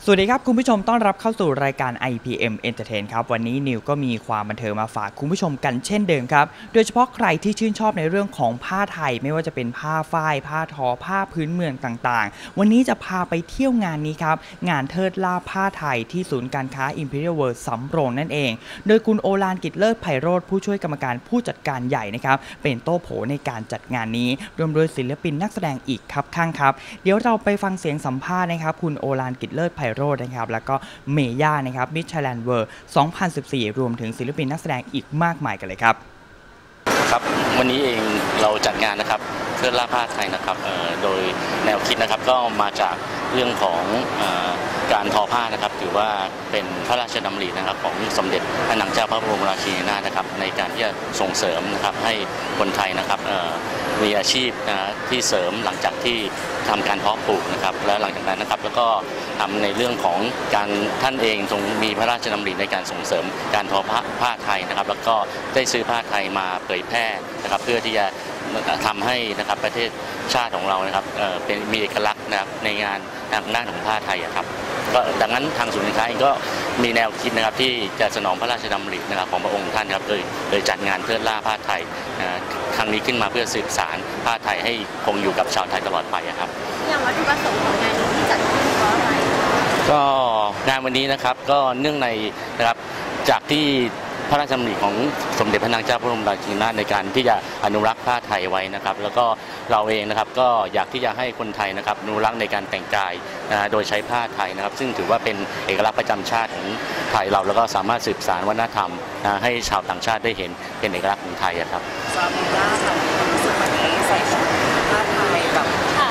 สวัสดีครับคุณผู้ชมต้อนรับเข้าสู่รายการ IPM Entertain ครับวันนี้นิวก็มีความบันเทิงมาฝากคุณผู้ชมกันเช่นเดิมครับโดยเฉพาะใครที่ชื่นชอบในเรื่องของผ้าไทยไม่ว่าจะเป็นผ้าฝ้ายผ้าทอผ้าพื้นเมืองต่างๆวันนี้จะพาไปเที่ยวงานนี้ครับงานเทิดล่าผ้าไทยที่ศูนย์การค้า Imperial World สำโรงนั่นเองโดยคุณโอฬารกิจเลิศไพโรจน์ผู้ช่วยกรรมการผู้จัดการใหญ่นะครับเป็นโต้โผในการจัดงานนี้รวมโดยศิลปินนักแสดงอีกครับข้างครับเดี๋ยวเราไปฟังเสียงสัมภาษณ์นะครับคุณโอฬารกิจเลิศไพโรจน์นะครับแล้วก็เมย่านะครับมิสไทยแลนด์เวิลด์ 2014 รวมถึงศิลปินนักแสดงอีกมากมายกันเลยครับครับวันนี้เองเราจัดงานนะครับเทิดล่าผ้าไทยนะครับโดยแนวคิดนะครับก็มาจากเรื่องของการทอผ้านะครับถือว่าเป็นพระราชดำรินะครับของสมเด็จพระนางเจ้าพระบรมราชินีนาถนะครับในการที่จะส่งเสริมนะครับให้คนไทยนะครับมีอาชีพที่เสริมหลังจากที่ทำการเพาะปลูกนะครับและหลังจากนั้นนะครับแล้วก็ทำในเรื่องของการท่านเองทรงมีพระราชดำริในการส่งเสริมการทอผ้าไทยนะครับแล้วก็ได้ซื้อผ้าไทยมาเผยแพร่นะครับเพื่อที่จะทำให้นะครับประเทศชาติของเรานะครับเป็นมีเอกลักษณ์นะครับในงานทางด้านของผ้าไทยครับก็ดังนั้นทางศูนย์การค้าเองก็มีแนวคิดนะครับที่จะสนองพระราชดำรินะครับของพระองค์ท่านครับโดยจัดงานเทิดล่าผ้าไทยครั้งนี้ขึ้นมาเพื่อสืบสานผ้าไทยให้คงอยู่กับชาวไทยตลอดไปครับอย่างวัตถุประสงค์ของงานนี้ที่จัดขึ้นเพราะอะไรก็งานวันนี้นะครับก็เนื่องในนะครับจากที่พระราชดำริของสมเด็จพระนางเจ้าพระบรมราชินีนาถในการที่จะอนุรักษ์ผ้าไทยไว้นะครับแล้วก็เราเองนะครับก็อยากที่จะให้คนไทยนะครับอนุรักษ์ในการแต่งกายโดยใช้ผ้าไทยนะครับซึ่งถือว่าเป็นเอกลักษณ์ประจำชาติของไทยเราแล้วก็สามารถสืบสานวัฒนธรรมให้ชาวต่างชาติได้เห็นเป็นเอกลักษณ์ของไทยครับซาบิล่าค่ะความรู้สึกวันนี้ใส่ชุดผ้าไทยกับ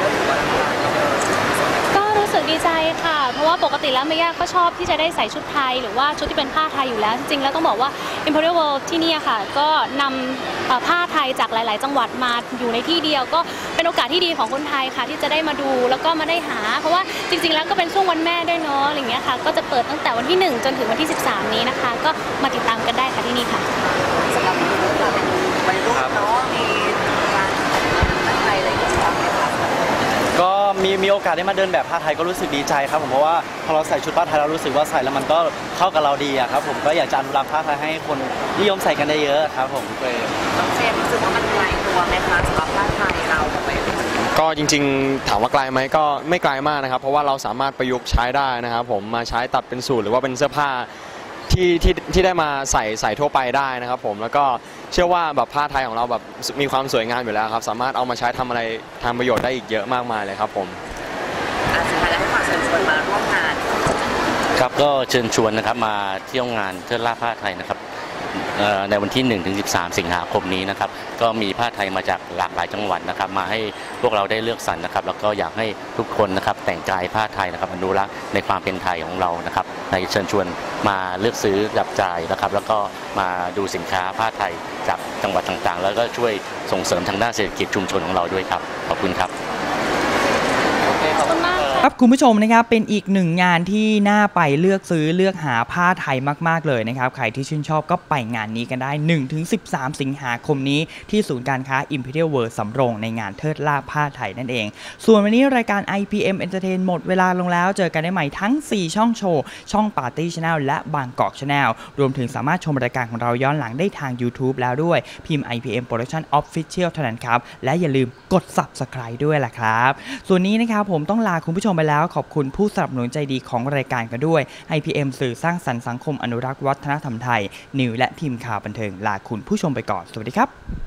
ก็รู้สึกดีใจค่ะเพราะว่าปกติแล้วเมย่าก็ชอบที่จะได้ใส่ชุดไทยหรือว่าชุดที่เป็นผ้าไทยอยู่แล้วจริงๆแล้วต้องบอกว่า Imperial World ที่นี่ค่ะก็นำผ้าไทยจากหลายๆจังหวัดมาอยู่ในที่เดียวก็เป็นโอกาสที่ดีของคนไทยค่ะที่จะได้มาดูแล้วก็มาได้หาเพราะว่าจริงๆแล้วก็เป็นช่วงวันแม่ด้วยเนาะอะไรอย่างเงี้ยค่ะก็จะเปิดตั้งแต่วันที่1จนถึงวันที่13นี้นะคะก็มาติดตามกันได้ค่ะที่นี่ค่ะสำหรับเราเป็นวัยรุ่นเนาะมีการผ้าไทยอะไรอย่างเงี้ยก็มีโอกาสได้มาเดินแบบผ้าไทยก็รู้สึกดีใจครับผมเพราะว่าพอเราใส่ชุดผ้าไทยเรารู้สึกว่าใส่แล้วมันก็เข้ากับเราดีอะครับผมก็อยากจะอนุรักษ์ผ้าไทยให้คนนิยมใส่กันได้เยอะครับผมน้องเฟรมรู้สึกว่ามันไกลตัวไหมคะสำหรับผ้าไทยเราไปก็จริงๆถามว่าไกลไหมก็ไม่ไกลมากนะครับเพราะว่าเราสามารถประยุกต์ใช้ได้นะครับผมมาใช้ตัดเป็นสูทหรือว่าเป็นเสื้อผ้าที่ได้มาใส่ทั่วไปได้นะครับผมแล้วก็เชื่อว่าแบบผ้าไทยของเราแบบมีความสวยงามอยู่แล้วครับสามารถเอามาใช้ทำอะไรทำประโยชน์ได้อีกเยอะมากมายเลยครับผมสุดท้ายแล้วให้ฝากเชิญชวนมาร่วมงานครับก็เชิญชวนนะครับมาเที่ยวงานเทิดล่าผ้าไทยนะครับในวันที่1 ถึง 13 สิงหาคมนี้นะครับก็มีผ้าไทยมาจากหลากหลายจังหวัดนะครับมาให้พวกเราได้เลือกสรรนะครับแล้วก็อยากให้ทุกคนนะครับแต่งกายผ้าไทยนะครับอนุรักษ์ในความเป็นไทยของเรานะครับในเชิญชวนมาเลือกซื้อจับจ่ายนะครับแล้วก็มาดูสินค้าผ้าไทยจากจังหวัดต่างๆแล้วก็ช่วยส่งเสริมทางด้านเศรษฐกิจชุมชนของเราด้วยครับขอบคุณครับขอบคุณมากครับคุณผู้ชมนะครับเป็นอีกหนึ่งงานที่น่าไปเลือกซื้อเลือกหาผ้าไทยมากๆเลยนะครับใครที่ชื่นชอบก็ไปงานนี้กันได้ 1-13 สิงหาคมนี้ที่ศูนย์การค้า Imperial World สำโรงในงานเทิดล่าผ้าไทยนั่นเองส่วนวันนี้รายการ IPM Entertain หมดเวลาลงแล้วเจอกันได้ใหม่ทั้ง4ช่องโชว์ช่อง Party Channel และบางกอก Channel รวมถึงสามารถชมรายการของเราย้อนหลังได้ทาง YouTube แล้วด้วยพิมพ์ IPM Production Official เท่านั้นครับและอย่าลืมกด Subscribe ด้วยล่ะครับส่วนนี้นะครับผมต้องลาคุณผู้ชมไปแล้วขอบคุณผู้สนับสนุนใจดีของรายการกันด้วย IPM สื่อสร้างสรรค์สังคมอนุรักษ์วัฒนธรรมไทยนิวและทีมข่าวบันเทิงลาคุณผู้ชมไปก่อนสวัสดีครับ